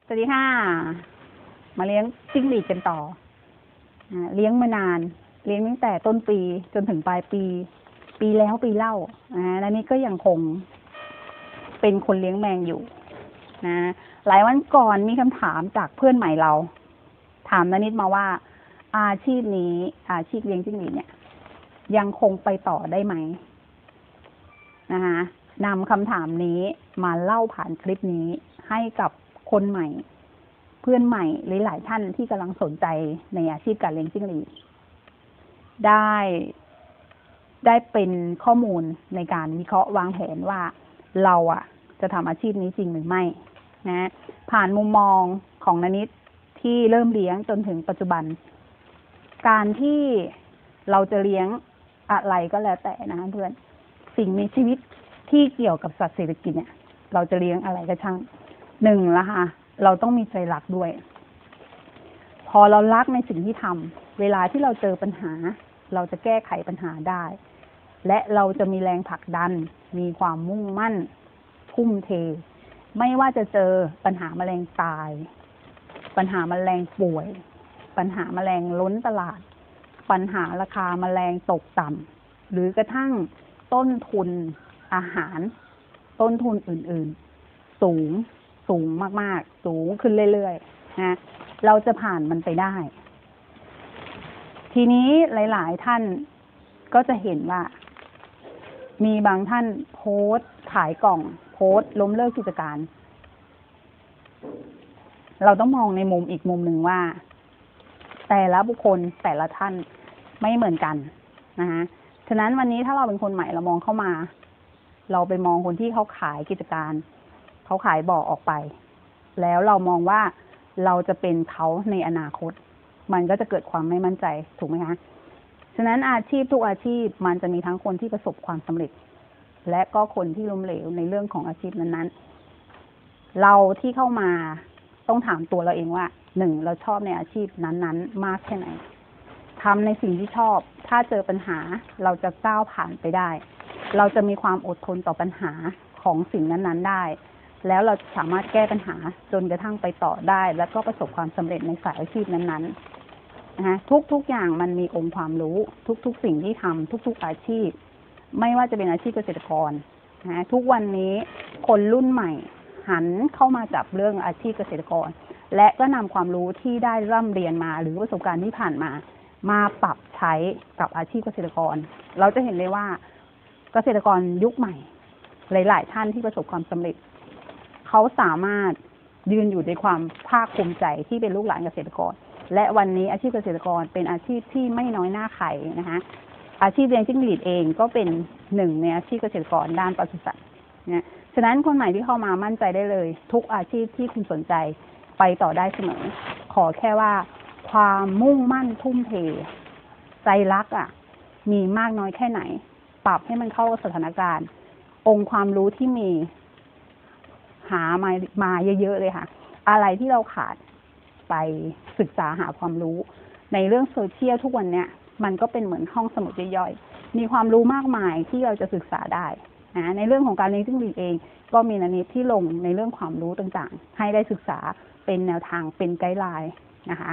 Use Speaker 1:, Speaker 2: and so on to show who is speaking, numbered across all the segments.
Speaker 1: สวัสดีค่ะมาเลี้ยงจิ้งหรีดกันต่อเลี้ยงมานานเลี้ยงตั้งแต่ต้นปีจนถึงปลายปีแล้วปีเล่าและนี่ก็ยังคงเป็นคนเลี้ยงแมงอยู่นะหลายวันก่อนมีคำถามจากเพื่อนใหม่เราถามนิดมาว่าอาชีพนี้อาชีพเลี้ยงจิ้งหรีดเนี่ยยังคงไปต่อได้ไหมนะคะนำคำถามนี้มาเล่าผ่านคลิปนี้ให้กับคนใหม่เพื่อนใหม่หลายๆท่านที่กำลังสนใจในอาชีพการเลี้ยงจิ้งหรีดได้เป็นข้อมูลในการวิเคราะห์วางแผนว่าเราจะทำอาชีพนี้จริงหรือไม่นะผ่านมุมมองของนิดที่เริ่มเลี้ยงจนถึงปัจจุบันการที่เราจะเลี้ยงอะไรก็แล้วแต่นะเพื่อนสิ่งมีชีวิตที่เกี่ยวกับสัตว์เศรษฐกิจเนี่ยเราจะเลี้ยงอะไรก็ช่างหนึ่งละค่ะเราต้องมีใจรักด้วยพอเรารักในสิ่งที่ทำเวลาที่เราเจอปัญหาเราจะแก้ไขปัญหาได้และเราจะมีแรงผลักดันมีความมุ่งมั่นทุ่มเทไม่ว่าจะเจอปัญหาแมลงตายปัญหาแมลงป่วยปัญหาแมลงล้นตลาดปัญหาราคาแมลงตกต่ำหรือกระทั่งต้นทุนอาหารต้นทุนอื่นๆสูงมากๆสูงขึ้นเรื่อยๆนะเราจะผ่านมันไปได้ทีนี้หลายๆท่านก็จะเห็นว่ามีบางท่านโพสต์ขายกล่องโพสต์ล้มเลิกกิจการเราต้องมองในมุมอีกมุมหนึ่งว่าแต่ละบุคคลแต่ละท่านไม่เหมือนกันนะคะฉะนั้นวันนี้ถ้าเราเป็นคนใหม่เรามองเข้ามาเราไปมองคนที่เขาขายกิจการเขาขายบ่อออกไปแล้วเรามองว่าเราจะเป็นเขาในอนาคตมันก็จะเกิดความไม่มั่นใจถูกไหมคะฉะนั้นอาชีพทุกอาชีพมันจะมีทั้งคนที่ประสบความสำเร็จและก็คนที่ล้มเหลวในเรื่องของอาชีพนั้นๆเราที่เข้ามาต้องถามตัวเราเองว่าหนึ่งเราชอบในอาชีพนั้นๆมากแค่ไหนทำในสิ่งที่ชอบถ้าเจอปัญหาเราจะก้าวผ่านไปได้เราจะมีความอดทนต่อปัญหาของสิ่งนั้นๆได้แล้วเราสามารถแก้ปัญหาจนกระทั่งไปต่อได้แล้วก็ประสบความสำเร็จในสายอาชีพนั้นๆนะคะทุกอย่างมันมีองค์ความรู้ทุกสิ่งที่ทำทุกอาชีพไม่ว่าจะเป็นอาชีพเกษตรกรนะทุกวันนี้คนรุ่นใหม่หันเข้ามาจับเรื่องอาชีพเกษตรกรและก็นำความรู้ที่ได้ร่ำเรียนมาหรือประสบการณ์ที่ผ่านมาปรับใช้กับอาชีพเกษตรกรเราจะเห็นเลยว่าเกษตรกรยุคใหม่หลายๆท่านที่ประสบความสำเร็จเขาสามารถยืนอยู่ในความภาคภูมิใจที่เป็นลูกหลานเกษตรกรและวันนี้อาชีพเกษตรกรเป็นอาชีพที่ไม่น้อยหน้าใครนะคะอาชีพเลี้ยงจิ้งหรีดเองก็เป็นหนึ่งในอาชีพเกษตรกรด้านปศุสัตว์นะฉะนั้นคนใหม่ที่เข้ามามั่นใจได้เลยทุกอาชีพที่คุณสนใจไปต่อได้เสมอขอแค่ว่าความมุ่งมั่นทุ่มเทใจรักมีมากน้อยแค่ไหนปรับให้มันเข้าสถานการณ์องค์ความรู้ที่มีหามาเยอะๆเลยค่ะอะไรที่เราขาดไปศึกษาหาความรู้ในเรื่องโซเชียลทุกวันเนี้ยมันก็เป็นเหมือนห้องสมุดย่อยๆมีความรู้มากมายที่เราจะศึกษาได้นะในเรื่องของการเลี้ยงจิ้งหรีดเองก็มีนิดที่ลงในเรื่องความรู้ต่างๆให้ได้ศึกษาเป็นแนวทางเป็นไกด์ไลน์นะคะ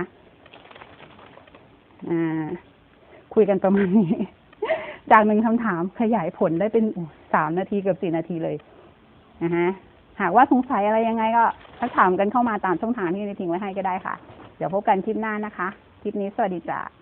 Speaker 1: คุยกันประมาณนี้จากหนึ่งคำถามขยายผลได้เป็น3 นาทีเกือบ4 นาทีเลยนะคะหากว่าสงสัยอะไรยังไงก็ทักถามกันเข้ามาตามช่องทางที่ทิ้งไว้ให้ก็ได้ค่ะเดี๋ยวพบกันคลิปหน้านะคะคลิปนี้สวัสดีจ้ะ